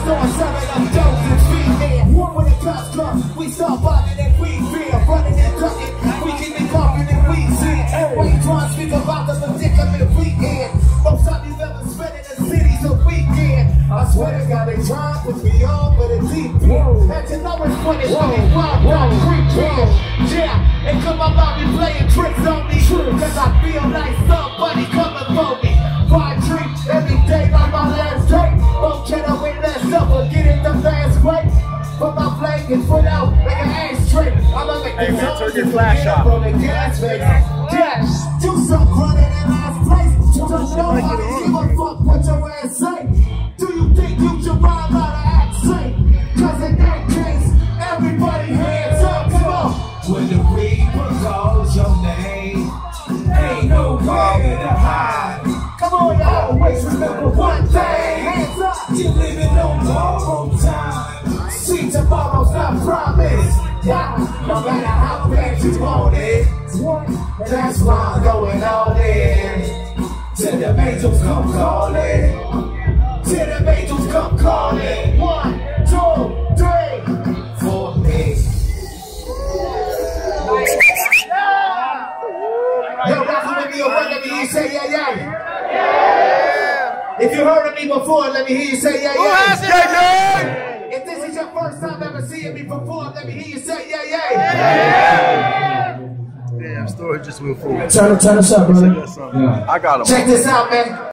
store serving up dogs and feed there. When the cops come, we start bobbing and we fear. Running and ducking, we keep it talking and we see. When you try to speak about the predicament we in. Most time you've ever spent in the city's a weekend. I swear to God, they try to put me on for the deep end. And to know it's funny when they wild out creeping. Yeah, and come my mommy playing tricks on me. Cause I feel like somebody coming for me. Fire treat every day like my last day. Won't get up with that stuff or get in the fast way. Put my flag and foot out like an ashtray. I'ma make the turn your flash off. From the gas face. Yes, do some running in last place. Don't know how to give a fuck what your ass say. Do you think you should rhyme out of act safe? Cause in that case, everybody hands up, come on. When the Reaper calls your name, ain't no way to hide. Come on, y'all, always remember one thing. Hands up. You're living on borrowed time. See, tomorrow's not promised. Yeah, no matter how bad you want it. That's why I'm going all in. Till the angels come calling. Till the angels come calling. 1, 2, 3 for me. Yo, rock with me or what? Let me hear you say yeah, yeah. If you heard of me before, let me hear you say yeah, yeah. If this is your first time ever seeing me perform, let me hear you say yeah, yeah. Damn, story just went forward. Turn us up, brother. I got him. Check this out, man.